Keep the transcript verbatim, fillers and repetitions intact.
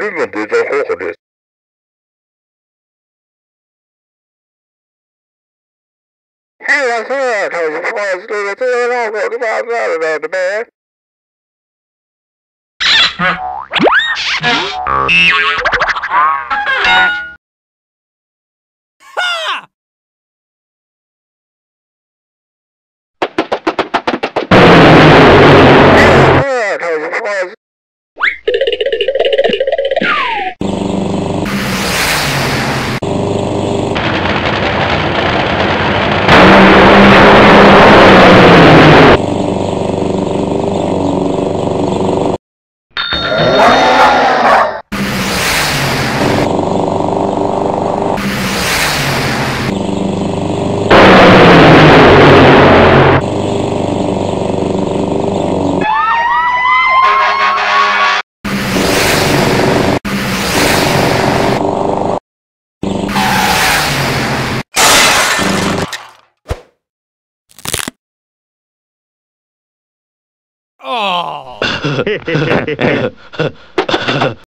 ームのデザイン方法です。Hey, that's it. I was supposed to do the thing I wrote about that the bed. Ha! Hey, I was supposed Oh!